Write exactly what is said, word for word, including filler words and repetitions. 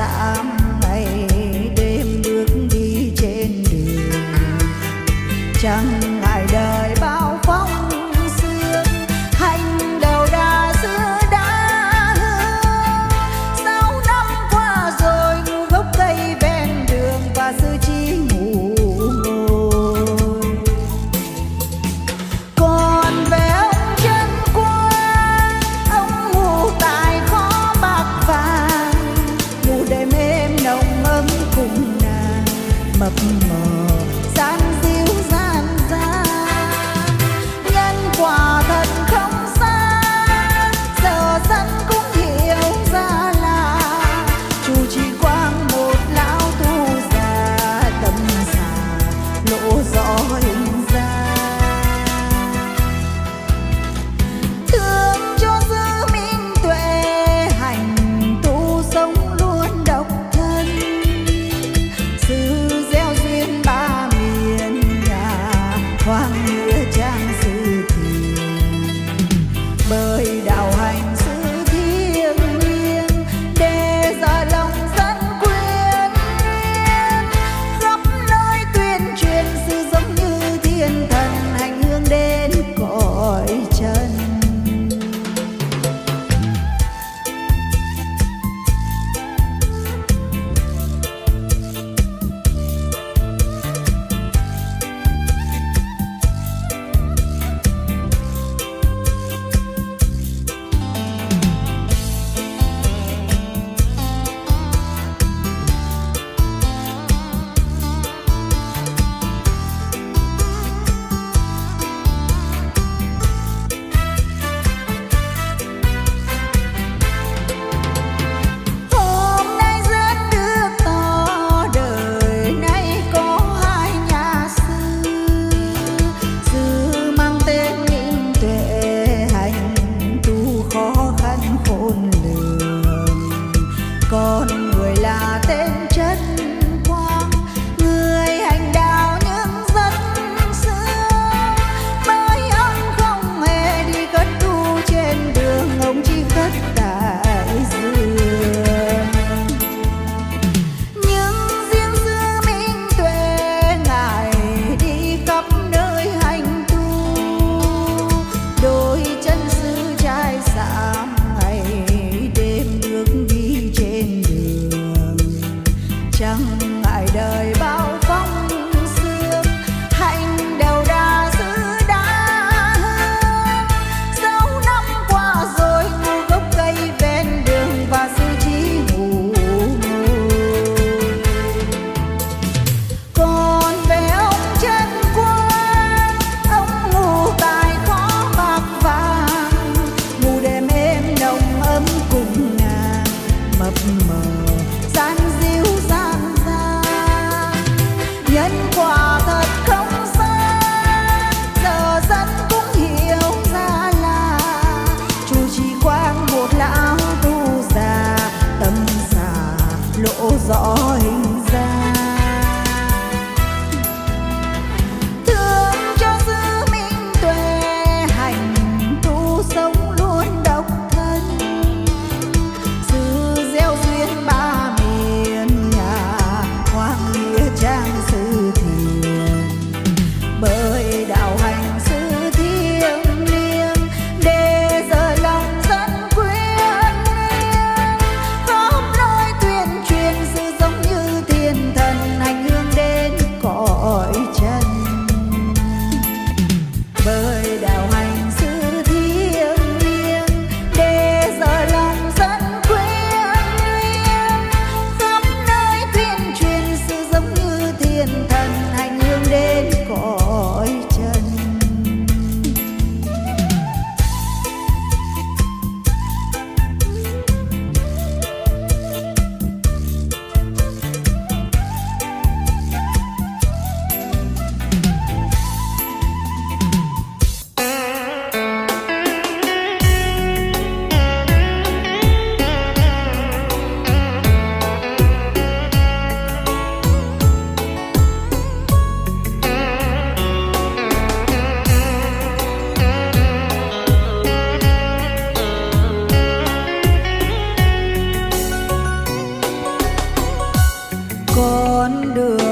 xám ngày đêm bước đi trên đường, chẳng ngại đời bao phong sương, hành đầu đà xưa đã hương. Sáu năm qua rồi ngu gốc cây ven đường và sư chỉ ngủ ngồi. Còn về ông Trân Quang, ông ngủ tại kho bạc vàng, ngủ đêm êm nồng ấm cùng nàng mập mờ gian díu gian gian. Nhân quả thật không xa, giờ dân cũng hiểu ra là chủ chỉ quang một lão tu già, tâm già lộ rõ hình ra. Thương cho dư minh tuệ, hành tu sống luôn độc thân, sự gieo duyên ba miền nhà hoang nghĩa trang sư thiền. Bởi đạo hành sự thiêng liêng để giờ lòng dân quyến luyện, khắp nơi tuyên truyền sự giống như thiên thần hành hương đến cõi chân. Hôm nay dân được tỏ đời nay có hai nhà sư, sư mang tên Minh Tuệ, hành tu khó khăn khôn lường. Còn người là tên Trân Quang, người hành đạo nhưng rất sướng. Bởi ông không hề đi cất tu trên đường, ông chỉ cất tại giường. Nhưng riêng sư Minh Tuệ ngài đi khắp nơi hành tu, đôi chân sư trai xám ngày đêm bước đi trên đường, chẳng ngại đời bao phong sương, hành đầu đà xứ đã hương. Sáu năm qua rồi ngu gốc cây ven đường và sư chỉ ngủ ngồi. Còn về ông Trân Quang, ông ngủ tại kho bạc vàng, ngủ đêm êm nồng ấm cùng nàng mập mờ gian díu gian gian. Nhân quả thật không xa, giờ dân cũng hiểu ra là chủ chỉ quang một lão tu già, tâm già lộ rõ hình ra. Thương cho dư minh tuệ, hành tu sống luôn độc thân, sự gieo duyên ba miền nhà hoang nghĩa trang sư thiền. Bởi đạo hành sự thiêng liêng để giờ lòng dân quyến luyện, khắp nơi tuyên truyền sự giống như thiên thần con đường